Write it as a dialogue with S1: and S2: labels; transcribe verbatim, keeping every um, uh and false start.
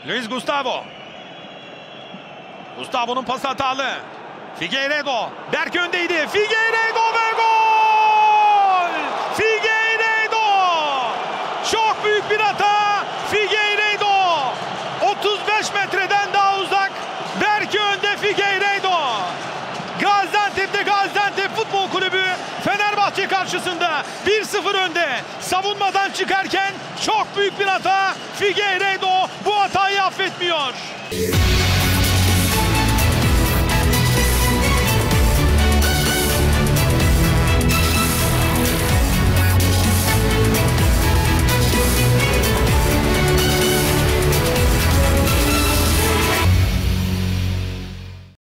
S1: Luis Gustavo. Gustavo'nun pası hatalı. Figueiredo. Berk öndeydi. Figueiredo ve gol! Figueiredo! Çok büyük bir hata. Figueiredo. otuz beş metreden daha uzak. Berk önde Figueiredo. Gaziantep'te Gaziantep Futbol Kulübü Fenerbahçe karşısında bir sıfır önde. Savunmadan çıkarken çok büyük bir hata. Figueiredo bu hatayı affetmiyor.